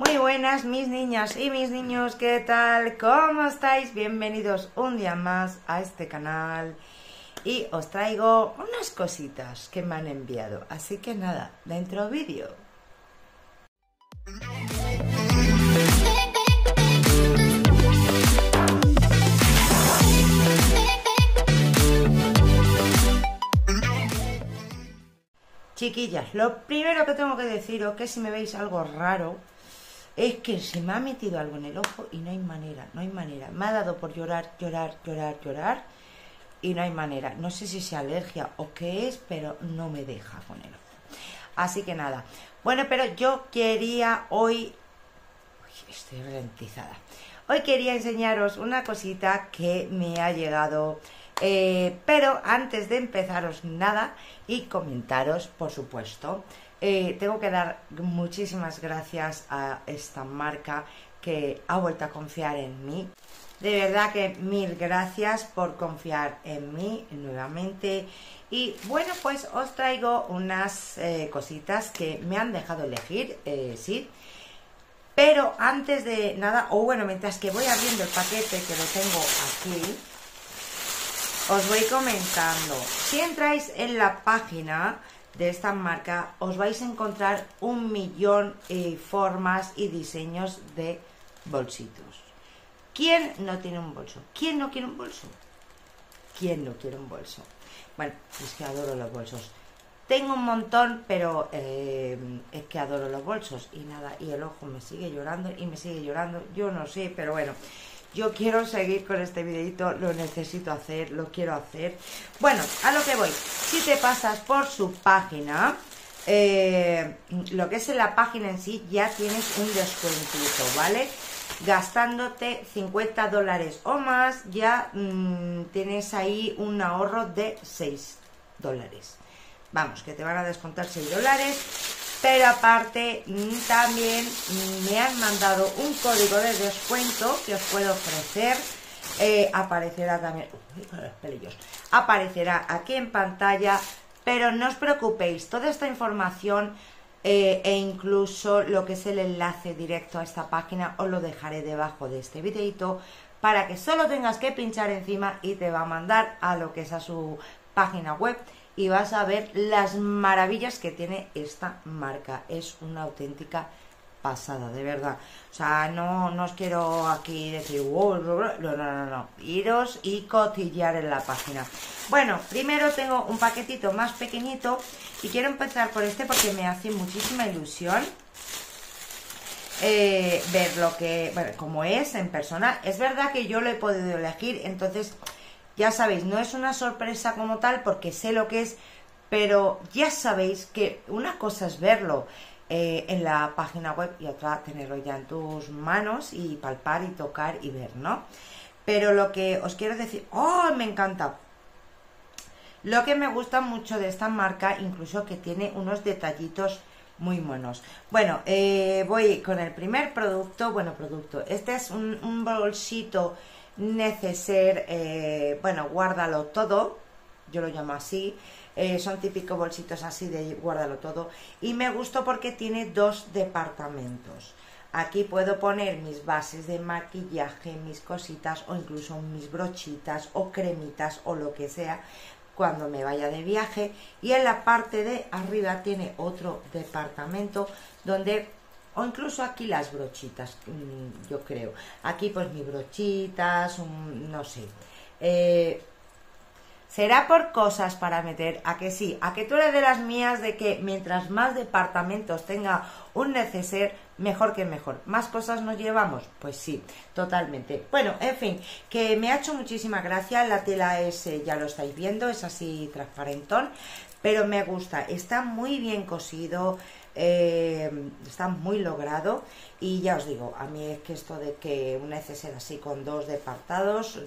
Muy buenas mis niñas y mis niños, ¿qué tal? ¿Cómo estáis? Bienvenidos un día más a este canal y os traigo unas cositas que me han enviado, así que nada, dentro vídeo. Chiquillas, lo primero que tengo que deciros que si me veis algo raro es que se me ha metido algo en el ojo y no hay manera, no hay manera. Me ha dado por llorar y no hay manera. No sé si sea alergia o qué es, pero no me deja con el ojo. Así que nada. Bueno, pero yo quería hoy... Uy, estoy ralentizada. Hoy quería enseñaros una cosita que me ha llegado... pero antes de empezaros nada y comentaros, por supuesto, tengo que dar muchísimas gracias a esta marca que ha vuelto a confiar en mí. De verdad que mil gracias por confiar en mí nuevamente. Y bueno, pues os traigo unas cositas que me han dejado elegir, sí. Pero antes de nada, o bueno, mientras que voy abriendo el paquete, que lo tengo aquí, os voy comentando. Si entráis en la página de esta marca, os vais a encontrar 1.000.000 formas y diseños de bolsitos. ¿Quién no tiene un bolso? ¿Quién no quiere un bolso? ¿Quién no quiere un bolso? Bueno, es que adoro los bolsos. Tengo un montón, pero es que adoro los bolsos. Y nada, y el ojo me sigue llorando y me sigue llorando. Yo no sé, pero bueno... Yo quiero seguir con este videito, lo necesito hacer, lo quiero hacer. Bueno, a lo que voy. Si te pasas por su página, lo que es en la página en sí, ya tienes un descuentito, ¿vale? Gastándote $50 o más, ya tienes ahí un ahorro de $6. Vamos, que te van a descontar $6. Pero aparte también me han mandado un código de descuento que os puedo ofrecer. Aparecerá también, los pelillos, aparecerá aquí en pantalla. Pero no os preocupéis, toda esta información e incluso lo que es el enlace directo a esta página os lo dejaré debajo de este videito, para que solo tengas que pinchar encima y te va a mandar a lo que es a su página web. Y vas a ver las maravillas que tiene esta marca. Es una auténtica pasada, de verdad. O sea, no os quiero aquí decir, wow, no. Iros y cotillear en la página. Bueno, primero tengo un paquetito más pequeñito y quiero empezar por este porque me hace muchísima ilusión ver lo que, bueno, como es en persona. Es verdad que yo lo he podido elegir, entonces... Ya sabéis, no es una sorpresa como tal porque sé lo que es, pero ya sabéis que una cosa es verlo en la página web y otra tenerlo ya en tus manos y palpar y tocar y ver, ¿no? Pero lo que os quiero decir, ¡oh, me encanta! Lo que me gusta mucho de esta marca, incluso que tiene unos detallitos muy monos. Bueno, voy con el primer producto. Bueno, este es un bolsito neceser, bueno, guárdalo todo, yo lo llamo así, son típicos bolsitos así de guárdalo todo, y me gustó porque tiene dos departamentos. Aquí puedo poner mis bases de maquillaje, mis cositas o incluso mis brochitas o cremitas o lo que sea cuando me vaya de viaje, y en la parte de arriba tiene otro departamento donde... O incluso aquí las brochitas, yo creo. Aquí pues mis brochitas, no sé. Será por cosas para meter, a que sí, a que tú eres de las mías de que mientras más departamentos tenga un neceser, mejor que mejor. ¿Más cosas nos llevamos? Pues sí, totalmente. Bueno, en fin, que me ha hecho muchísima gracia. La tela es, ya lo estáis viendo, es así transparentón, pero me gusta. Está muy bien cosido. Está muy logrado y ya os digo, a mí es que esto de que un neceser así con dos departamentos,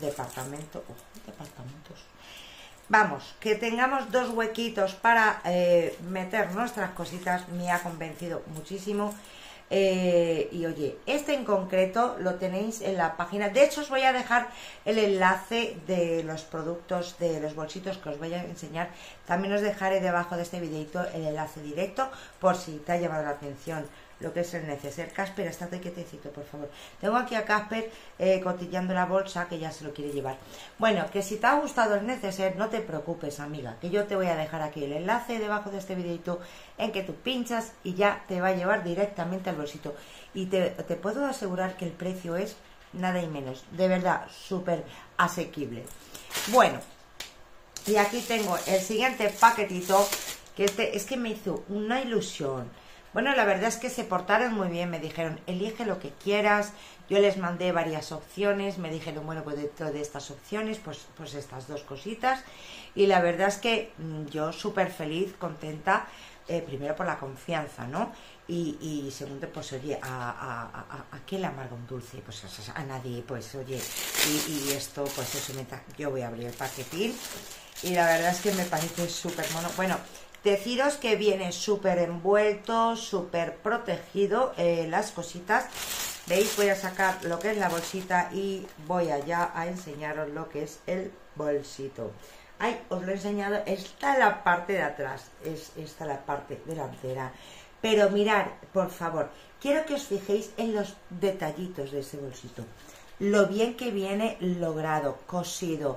vamos, que tengamos dos huequitos para meter nuestras cositas, me ha convencido muchísimo. Y oye, este en concreto lo tenéis en la página. De hecho os voy a dejar el enlace de los productos, de los bolsitos que os voy a enseñar. También os dejaré debajo de este videito el enlace directo por si te ha llamado la atención lo que es el neceser. Casper, estate quietecito, por favor. Tengo aquí a Casper cotilleando la bolsa, que ya se lo quiere llevar. Bueno, que si te ha gustado el neceser, no te preocupes, amiga, que yo te voy a dejar aquí el enlace debajo de este videito, en que tú pinchas y ya te va a llevar directamente al bolsito. Y te puedo asegurar que el precio es nada y menos, de verdad, súper asequible. Bueno, y aquí tengo el siguiente paquetito, que este es que me hizo una ilusión. Bueno, la verdad es que se portaron muy bien, me dijeron, elige lo que quieras. Yo les mandé varias opciones, me dijeron, bueno, pues dentro de estas opciones, pues estas dos cositas. Y la verdad es que yo súper feliz, contenta, primero por la confianza, ¿no? Y segundo, pues oye, ¿a quién le amarga un dulce? Pues a nadie, pues oye, y esto, pues eso, yo voy a abrir el paquetín. Y la verdad es que me parece súper mono. Bueno, deciros que viene súper envuelto, súper protegido las cositas. ¿Veis? Voy a sacar lo que es la bolsita y voy allá a enseñaros lo que es el bolsito. Ay, os lo he enseñado, esta es la parte de atrás, esta la parte delantera. Pero mirad, por favor, quiero que os fijéis en los detallitos de ese bolsito. Lo bien que viene logrado, cosido.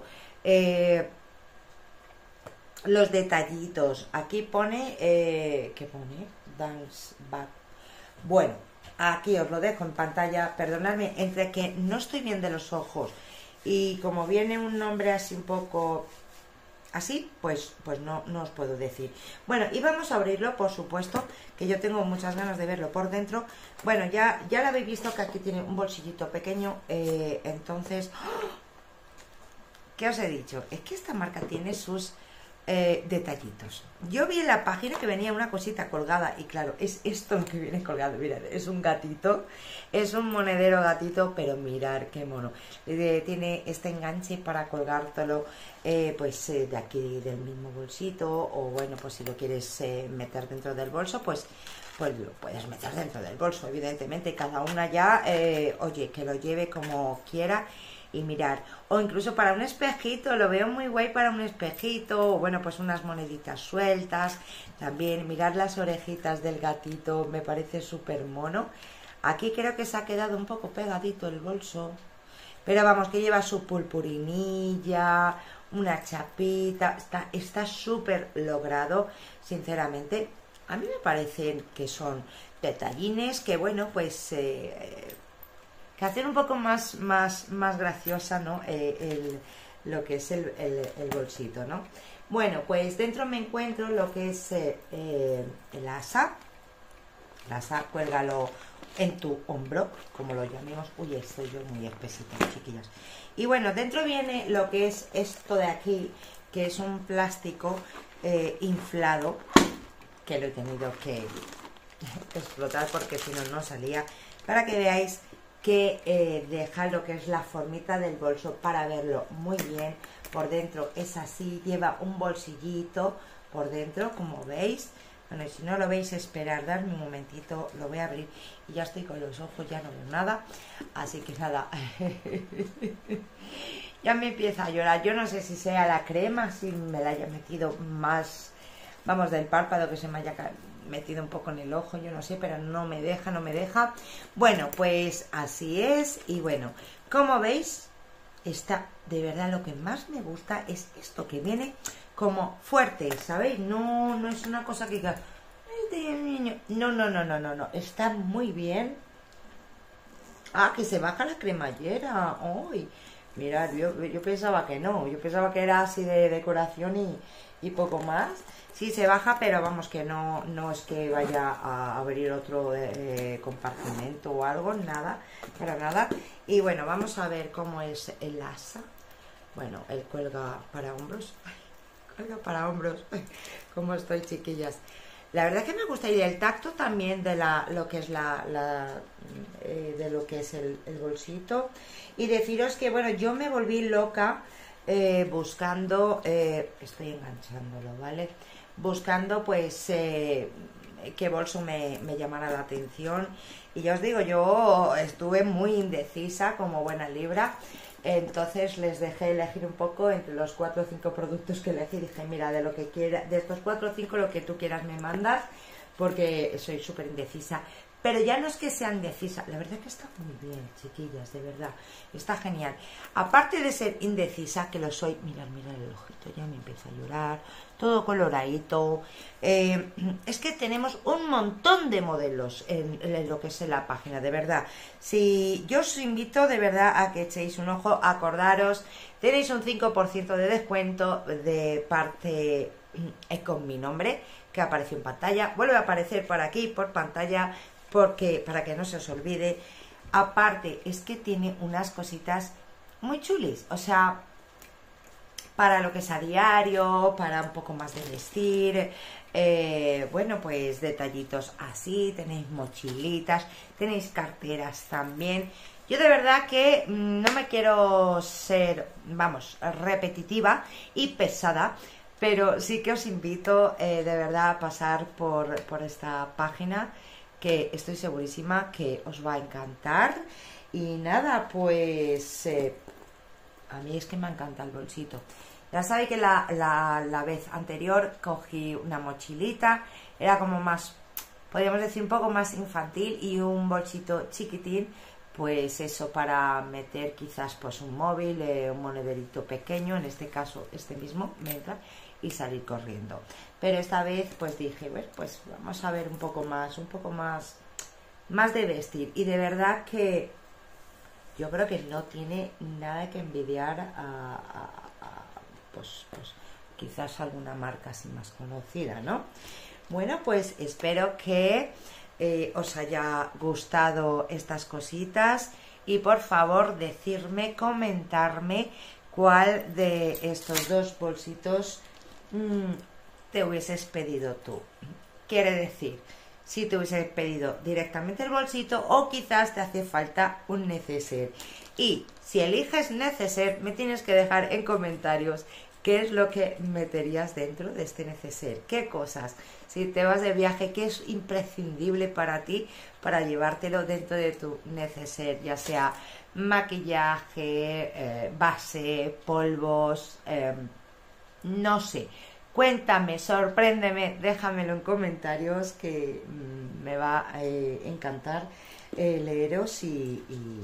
Los detallitos. Aquí pone, ¿qué pone? Dance Back. Bueno, aquí os lo dejo en pantalla. Perdonadme, entre que no estoy bien de los ojos y como viene un nombre así un poco así, pues no os puedo decir. Bueno, y vamos a abrirlo, por supuesto, que yo tengo muchas ganas de verlo por dentro. Bueno, ya lo habéis visto que aquí tiene un bolsillito pequeño, entonces, ¿qué os he dicho? Es que esta marca tiene sus detallitos. Yo vi en la página que venía una cosita colgada y claro, es esto lo que viene colgado. Mirad, es un gatito, es un monedero gatito, pero mirad qué mono. Tiene este enganche para colgártelo pues de aquí del mismo bolsito, o bueno, pues si lo quieres meter dentro del bolso, pues lo puedes meter dentro del bolso, evidentemente. Cada una ya, oye, que lo lleve como quiera. Y mirar, o incluso para un espejito, lo veo muy guay para un espejito, o bueno, pues unas moneditas sueltas. También mirar las orejitas del gatito, me parece súper mono. Aquí creo que se ha quedado un poco pegadito el bolso, pero vamos, que lleva su purpurinilla, una chapita, está súper logrado, sinceramente. A mí me parecen que son detallines que, bueno, pues que hacen un poco más graciosa, ¿no? Lo que es el bolsito, ¿no? Bueno, pues dentro me encuentro lo que es el asa. El asa, cuélgalo en tu hombro, como lo llamemos. Uy, estoy yo muy espesita, chiquillas. Y bueno, dentro viene lo que es esto de aquí, que es un plástico inflado, que lo he tenido que explotar porque si no, no salía, para que veáis que deja lo que es la formita del bolso para verlo muy bien. Por dentro es así, lleva un bolsillito por dentro, como veis. Bueno, y si no lo veis, esperar, darme un momentito, lo voy a abrir y ya estoy con los ojos, ya no veo nada, así que nada. Ya me empieza a llorar. Yo no sé si sea la crema, si me la haya metido más, vamos, del párpado, que se me haya metido un poco en el ojo, yo no sé, pero no me deja. Bueno, pues así es. Y bueno, como veis, está, de verdad, lo que más me gusta es esto, que viene como fuerte, ¿sabéis? No es una cosa que diga, no, está muy bien. Ah, que se baja la cremallera. Uy, mirad, yo pensaba que no, yo pensaba que era así de decoración y poco más. Sí, se baja, pero vamos, que no es que vaya a abrir otro compartimento o algo, nada, para nada. Y bueno, vamos a ver cómo es el asa. Bueno, el cuelga para hombros. Cuelga para hombros. ¿Cómo estoy, chiquillas? La verdad que me gusta, y el tacto también de lo que es de lo que es el bolsito. Y deciros que, bueno, yo me volví loca buscando, estoy enganchándolo, ¿vale? Buscando pues qué bolso me llamara la atención. Y ya os digo, yo estuve muy indecisa como buena libra. Entonces les dejé elegir un poco entre los 4 o 5 productos que elegí. Dije, mira, de lo que quiera, de estos 4 o 5, lo que tú quieras me mandas, porque soy súper indecisa. pero ya no es que sea indecisa, la verdad que está muy bien, chiquillas, de verdad, está genial. Aparte de ser indecisa, que lo soy, mirad, mirad el ojito, ya me empieza a llorar, todo coloradito. Es que tenemos un montón de modelos en lo que es en la página, de verdad. Si yo os invito de verdad a que echéis un ojo, acordaros, tenéis un 5% de descuento de parte con mi nombre, que apareció en pantalla, vuelve a aparecer por aquí, por pantalla, porque para que no se os olvide. Aparte, es que tiene unas cositas muy chulis, o sea, para lo que es a diario, para un poco más de vestir, bueno, pues detallitos así, tenéis mochilitas, tenéis carteras también. Yo de verdad que no me quiero ser, vamos, repetitiva y pesada, pero sí que os invito de verdad a pasar por esta página, que estoy segurísima que os va a encantar. Y nada, pues a mí es que me encanta el bolsito. Ya sabéis que la vez anterior cogí una mochilita, era como más, podríamos decir un poco más infantil, y un bolsito chiquitín, pues eso, para meter quizás pues un móvil, un monederito pequeño, en este caso este mismo, me entra, y salir corriendo. Pero esta vez pues dije, pues vamos a ver un poco más de vestir, y de verdad que yo creo que no tiene nada que envidiar pues quizás alguna marca así más conocida, ¿no? Bueno, pues espero que os haya gustado estas cositas, y por favor decirme, comentarme cuál de estos dos bolsitos te hubieses pedido tú. Quiere decir, si te hubieses pedido directamente el bolsito, o quizás te hace falta un neceser. Y si eliges neceser, me tienes que dejar en comentarios qué es lo que meterías dentro de este neceser, qué cosas. Si te vas de viaje, qué es imprescindible para ti para llevártelo dentro de tu neceser, ya sea maquillaje, base, polvos, no sé. Cuéntame, sorpréndeme, déjamelo en comentarios, que me va a encantar leeros y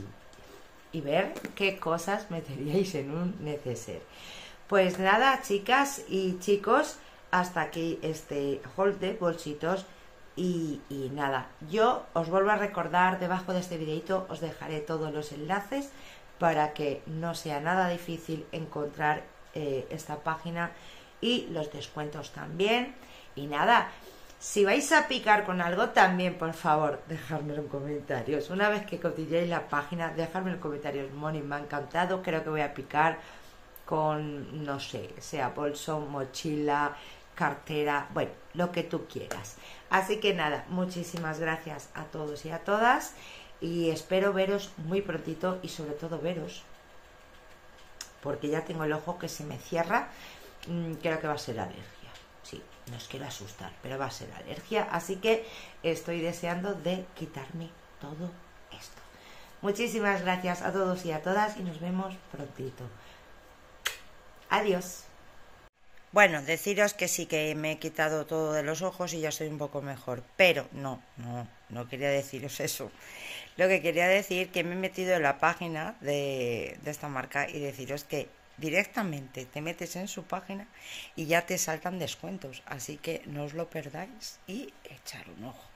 ver qué cosas meteríais en un neceser. Pues nada, chicas y chicos, hasta aquí este haul de bolsitos. Y nada, yo os vuelvo a recordar, debajo de este videito os dejaré todos los enlaces para que no sea nada difícil encontrar esta página, y los descuentos también. Y nada, si vais a picar con algo también, por favor, dejadmelo en comentarios. Una vez que cotilleéis la página, dejadmelo en comentarios. Moni, me ha encantado, creo que voy a picar con, no sé, sea bolso, mochila, cartera, bueno, lo que tú quieras. Así que nada, muchísimas gracias a todos y a todas, y espero veros muy prontito, y sobre todo veros, porque ya tengo el ojo que se me cierra. Creo que va a ser alergia, sí, no os quiero asustar, pero va a ser alergia, así que estoy deseando de quitarme todo esto. Muchísimas gracias a todos y a todas, y nos vemos prontito. Adiós. Bueno, deciros que sí, que me he quitado todo de los ojos y ya estoy un poco mejor, pero no quería deciros eso. Lo que quería decir, que me he metido en la página de esta marca, y deciros que directamente te metes en su página y ya te saltan descuentos, así que no os lo perdáis y echar un ojo.